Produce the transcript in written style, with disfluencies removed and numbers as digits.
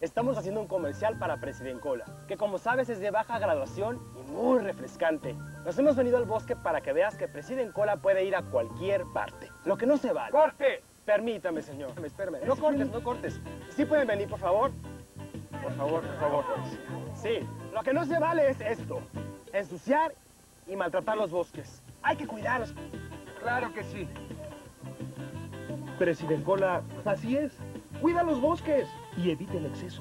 Estamos haciendo un comercial para President Cola, que como sabes es de baja graduación y muy refrescante. Nos hemos venido al bosque para que veas que President Cola puede ir a cualquier parte. Lo que no se vale. ¡Corte! Permítame, señor. Espérame. No cortes, no cortes. ¿Sí pueden venir, por favor? Por favor, por favor. Sí. Lo que no se vale es esto. Ensuciar y maltratar los bosques. Hay que cuidarlos. Claro que sí. President Cola, así es. Cuida los bosques y evite el exceso.